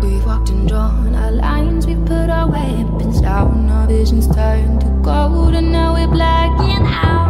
We've walked and drawn our lines, we've put our weapons down. Our visions turned to gold and now we're blacking out.